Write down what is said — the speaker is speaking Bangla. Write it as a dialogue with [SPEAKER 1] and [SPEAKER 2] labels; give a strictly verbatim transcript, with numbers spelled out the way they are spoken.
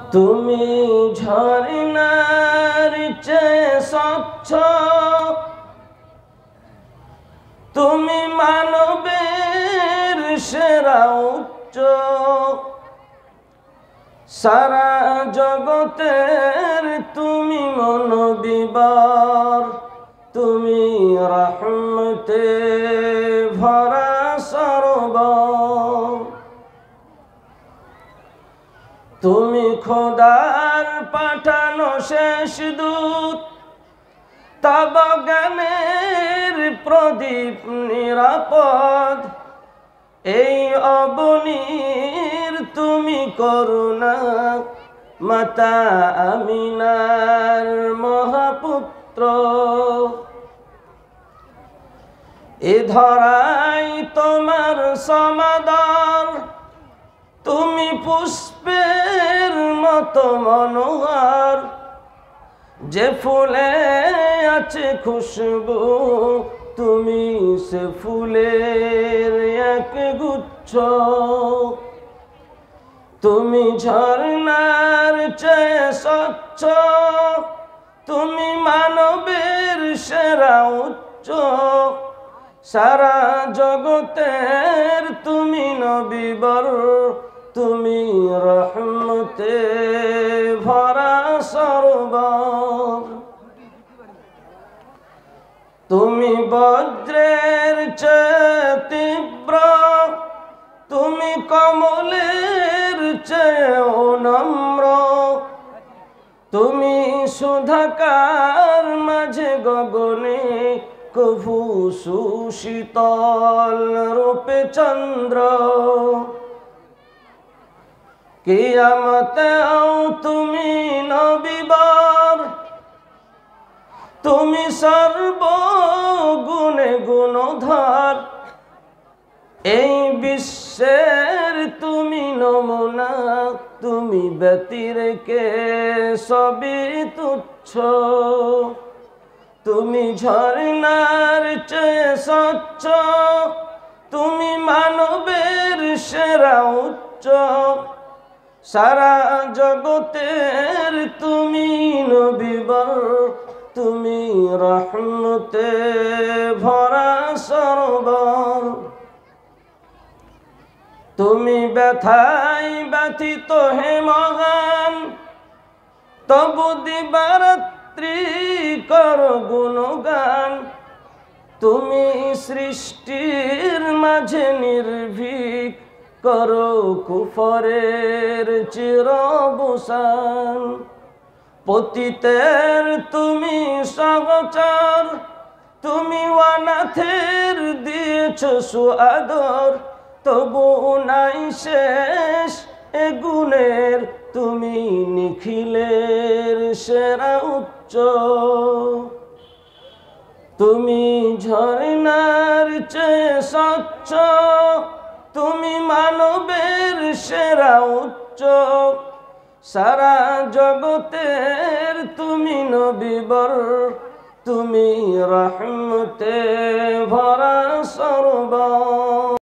[SPEAKER 1] তুমি ঝর্ণার চেয়ে স্বচ্ছ, তুমি মানবের সেরা উচ্চ, সারা জগতের তুমি মনোবিবর, তুমি রহমতে ভরা সরোবর। তুমি খোদার পাঠানো শেষ দূত, তব জ্ঞানের প্রদীপ নিরাপদ, এই অবনীর তুমি করুণা, মাতা আমিনার মহাপুত্র। এ ধরাই তোমার সমাদর, তুমি পুষ্পের মতো মনোহর, যে ফুলে আছে খুশবু, তুমি সে ফুলের এক গুচ্ছ। তুমি ঝর্ণার চেয়ে স্বচ্ছ, তুমি মানবের সেরা উচ্চ, সারা জগতের তুমি নবীবর, তুমি রহমতে ভরা সরোবর। তুমি বজ্রের চেয়ে তীব্র, তুমি কমলের চেয়েও নম্র, তুমি সুধাকার মাঝে গগনে কভু সুশীতল রূপে চন্দ্র। কিয়ামতেও তুমি নবীবর, তুমি সর্বগুণে গুণধর, এই বিশ্বের তুমি নমুনা, তুমি ব্যতিরেকে সবই তুচ্ছ। তুমি ঝর্ণার চেয়ে স্বচ্ছ, তুমি মানবের সেরা উচ্চ, সারা জগতের তুমি নবীবর, তুমি রহমতে ভরা সরোবর। তুমি ব্যথায় ব্যথিত হে মহান, তবু দিবারাত্রি কর গুণগান, তুমি সৃষ্টির মাঝে নির্ভীক, করো কুফরের চিরবসান। পতিতের তুমি সহচর, তুমি অনাথের দিয়েছ সুআদর, তবু নাই শেষ এ গুণের, তুমি নিখিলের সেরা উচ্চ। তুমি ঝর্ণার চেয়ে স্বচ্ছ, তুমি মানবের সেরা উচ্চ, সারা জগতের তুমি নবীবর, তুমি রহমতে ভরা সরোবর।